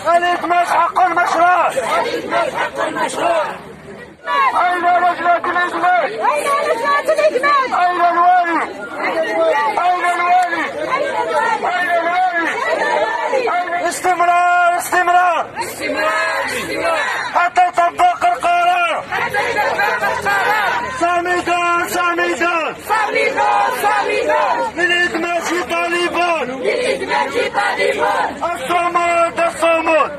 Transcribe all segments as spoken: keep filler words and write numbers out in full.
الإدماج حق مشروع. أين لجنة الإدماج؟ أين لجنة الإدماج؟ أين الوالي؟ أين الوالي؟ أين الوالي؟ استمرار استمرار حتى يطبق القرار. صامدون صامدون للإدماج طالبون. الصمود الصمود.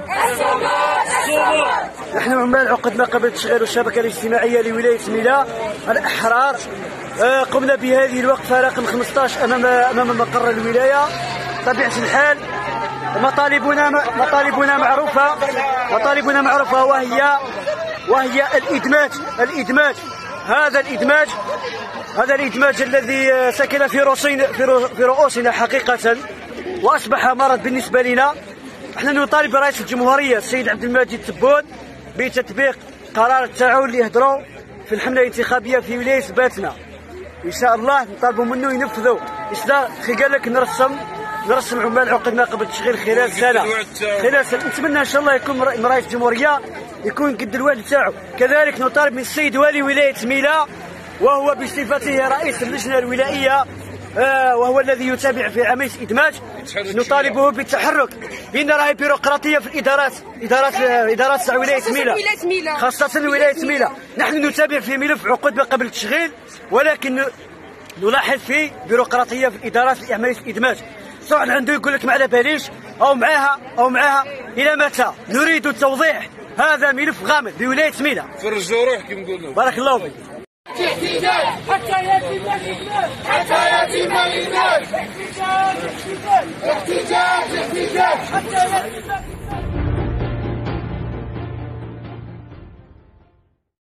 نحن عمال عقد نقابة التشغيل والشبكة الاجتماعية لولاية ميلا الأحرار قمنا بهذه الوقفة رقم خمسطاش أمام أمام مقر الولاية. طبيعة الحال مطالبنا مطالبنا معروفة مطالبنا معروفة وهي وهي الإدماج الإدماج هذا الإدماج هذا الإدماج الذي سكن في رؤوسنا في رؤوسنا حقيقة وأصبح مرض بالنسبة لنا. نحن نطالب برئيس الجمهورية السيد عبد المجيد تبون بتطبيق قرار التعاون اللي يهضروا في الحملة الانتخابية في ولاية باتنا. إن شاء الله نطالبوا منه ينفذوا إصدار قال لك نرسم نرسم عمال عقد نقابة التشغيل خلال سنة خلال سنة نتمنى إن شاء الله يكون رئيس الجمهورية يكون قد الوعد تاعو. كذلك نطالب من السيد والي ولاية ميلا وهو بصفته رئيس اللجنة الولائية آه وهو الذي يتابع في عملية إدماج. نطالبه بالتحرك لأن راهي بيروقراطية في الإدارات إدارات إدارات ولاية ميلا خاصة ولاية ميلا. نحن نتابع في ملف عقود نقابة التشغيل ولكن نلاحظ في بيروقراطية في الإدارات لعملية الإدماج. صعد عنده يقول لك ما على باليش أو معاها أو معاها. إلى متى؟ نريد التوضيح. هذا ملف غامض بولاية ميلا. فرجوا روحكم نقولوا. بارك الله فيك. احتجاج حتى يتم الإدماج. حتى يتم الإدماج. احتجاج احتجاج احتجاج حتى يتم الإدماج.